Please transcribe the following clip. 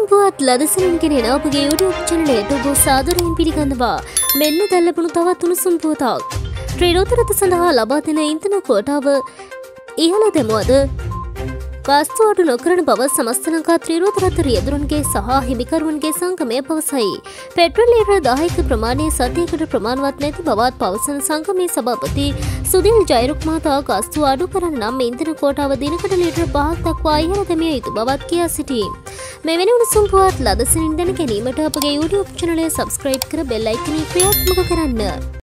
පුවත් ලදසනින් කෙනෙන අපගේ YouTube channelයට ඔබ සාදරයෙන් පිළිගන්නවා. මෙන්න දැල්ලපුණු තවත් උණුසුම් පුවතක්. ත්‍රිරෝතරත සඳහා ලබා දෙන ඉන්ධන කෝටාව ඉහළ දෙමුවද? ගාස්තු අඩු නොකරන බව සමස්ත ලංකා ත්‍රිරෝතරත රියදුරන්ගේ සහ හිමිකරුවන්ගේ සංගමය පවසයි. පෙට්‍රල් ලීටර 10ක ප්‍රමාණය සතියකට ප්‍රමාණවත් නැති බවත් පවසන සංගමේ සභාපති සුදිල් ජයරුක් මහතා ගාස්තු අඩු කරන්න නම් ඉන්ධන කෝටාව දිනකට ලීටර 5ක් දක්වා ඉහළ දැමිය යුතු බවත් කියා සිටී. මෙවැනි උණුසුම් පුවත් ලදසනින් දැන ගැනීමට අපගේ YouTube channel එක subscribe කර bell icon එක ක්‍රියාත්මක කරන්න.